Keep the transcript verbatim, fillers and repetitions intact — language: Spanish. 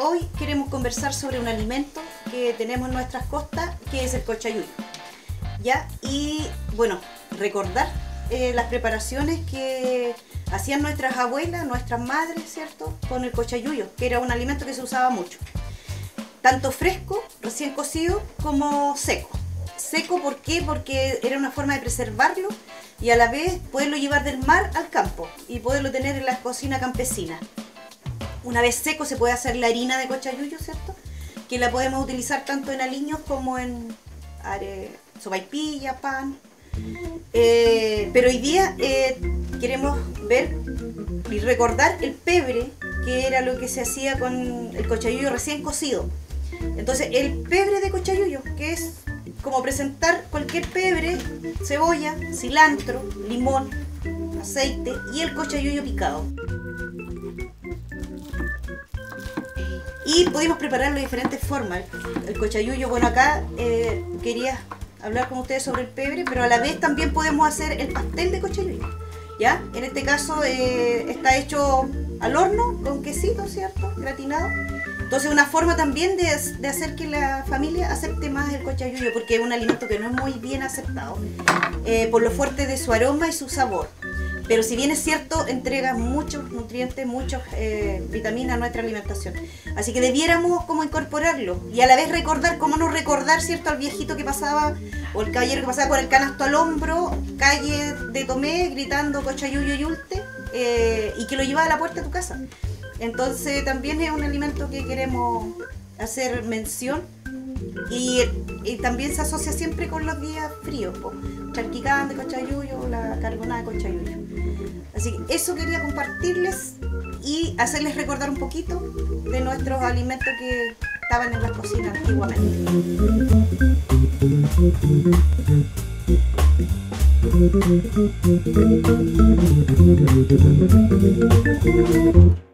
hoy queremos conversar sobre un alimento que tenemos en nuestras costas, que es el cochayuyo, ¿ya? Y bueno, recordar eh, las preparaciones que hacían nuestras abuelas, nuestras madres, ¿cierto? Con el cochayuyo, que era un alimento que se usaba mucho, tanto fresco, recién cocido, como seco. Seco, ¿por qué? Porque era una forma de preservarlo y a la vez poderlo llevar del mar al campo y poderlo tener en la cocina campesina. Una vez seco se puede hacer la harina de cochayuyo, ¿cierto? Que la podemos utilizar tanto en aliños como en sopaipilla, pan. Eh, pero hoy día eh, queremos ver y recordar el pebre, que era lo que se hacía con el cochayuyo recién cocido. Entonces el pebre de cochayuyo, que es como presentar cualquier pebre, cebolla, cilantro, limón, aceite y el cochayuyo picado. Y pudimos prepararlo de diferentes formas. El cochayuyo, bueno, acá eh, quería hablar con ustedes sobre el pebre, pero a la vez también podemos hacer el pastel de cochayuyo, ¿ya? En este caso eh, está hecho al horno con quesito, ¿cierto? Gratinado. Entonces una forma también de, de hacer que la familia acepte más el cochayuyo, porque es un alimento que no es muy bien aceptado eh, por lo fuerte de su aroma y su sabor. Pero si bien es cierto, entrega muchos nutrientes, muchas eh, vitaminas a nuestra alimentación. Así que debiéramos como incorporarlo y a la vez recordar, cómo no recordar, ¿cierto?, al viejito que pasaba, o el caballero que pasaba con el canasto al hombro, calle de Tomé, gritando cochayuyo y ulte, eh, y que lo llevaba a la puerta de tu casa. Entonces también es un alimento que queremos hacer mención y, y también se asocia siempre con los días fríos, po. Charquicán de cochayuyo, la carbonada de cochayuyo. Así que eso quería compartirles y hacerles recordar un poquito de nuestros alimentos que estaban en las cocinas antiguamente.